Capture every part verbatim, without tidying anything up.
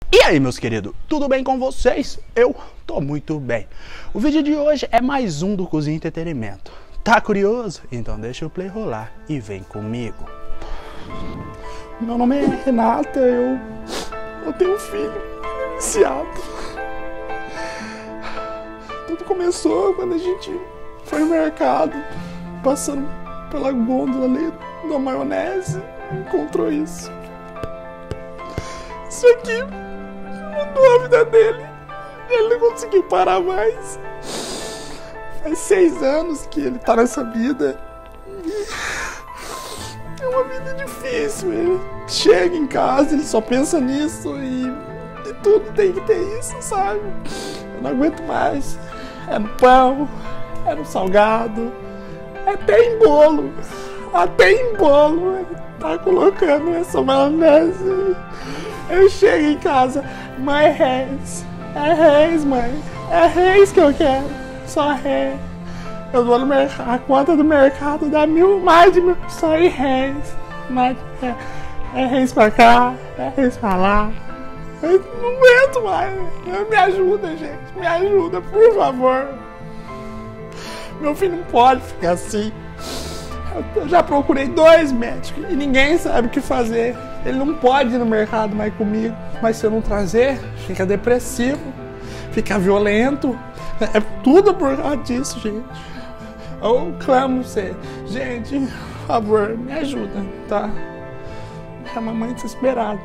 E aí, meus queridos, tudo bem com vocês? Eu tô muito bem. O vídeo de hoje é mais um do Cozinha Entretenimento. Tá curioso? Então deixa o play rolar e vem comigo. Meu nome é Renata, eu, eu tenho um filho viciado. Tudo começou quando a gente foi no mercado, passando pela gôndola ali da maionese, encontrou isso. Isso aqui mudou a vida dele. Ele não conseguiu parar mais. Faz seis anos que ele tá nessa vida. É uma vida difícil. Ele chega em casa, ele só pensa nisso e, e tudo tem que ter isso, sabe? Eu não aguento mais. É no pão, é no salgado, até em bolo. Até em bolo ele tá colocando essa maionese. Eu chego em casa, mãe, é réis, é réis, mãe, é réis que eu quero, só réis. Eu vou no mercado, a conta do mercado dá mil, mais de mil, só em réis, mais de réis. É réis pra cá, é réis pra lá. Eu não aguento mais, me ajuda, gente, me ajuda, por favor. Meu filho não pode ficar assim. Eu já procurei dois médicos e ninguém sabe o que fazer. Ele não pode ir no mercado mais comigo, mas se eu não trazer, fica depressivo, fica violento. É tudo por causa disso, gente. Eu clamo você, gente, por favor, me ajuda, tá? É uma mãe desesperada.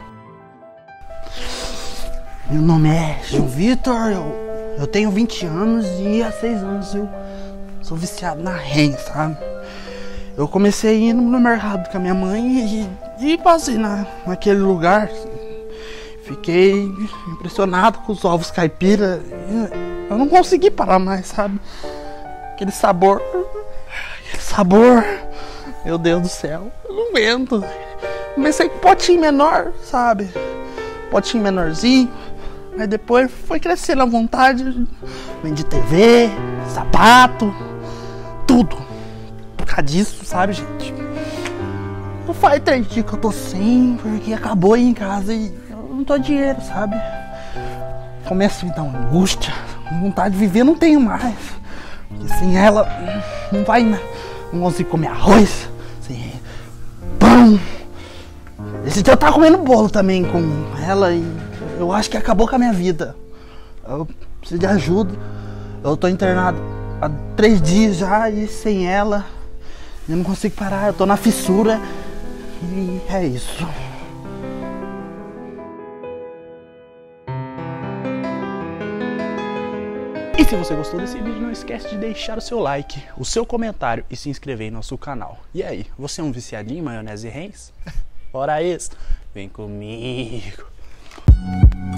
Meu nome é João Vitor, eu, eu tenho vinte anos e há seis anos eu sou viciado na Ren, sabe? Eu comecei indo no mercado com a minha mãe e, e passei na, naquele lugar. Fiquei impressionado com os ovos caipira. Eu não consegui parar mais, sabe? Aquele sabor. Aquele sabor. Meu Deus do céu. Eu não aguento. Comecei com um potinho menor, sabe? Potinho menorzinho. Aí depois foi crescendo à vontade. Vendi T V, sapato, tudo. Disso, sabe, gente? Não faz três dias que eu tô sem, porque acabou aí em casa e eu não tô dinheiro, sabe? Começa a me dar uma angústia, vontade de viver não tenho mais. Porque sem ela não vai, não consigo comer arroz, sem pão. Esse dia eu tava comendo bolo também com ela e eu acho que acabou com a minha vida. Eu preciso de ajuda. Eu tô internado há três dias já e sem ela eu não consigo parar, eu tô na fissura e é isso. E se você gostou desse vídeo, não esquece de deixar o seu like, o seu comentário e se inscrever em nosso canal. E aí, você é um viciadinho em maionese Heinz? Ora isso, vem comigo.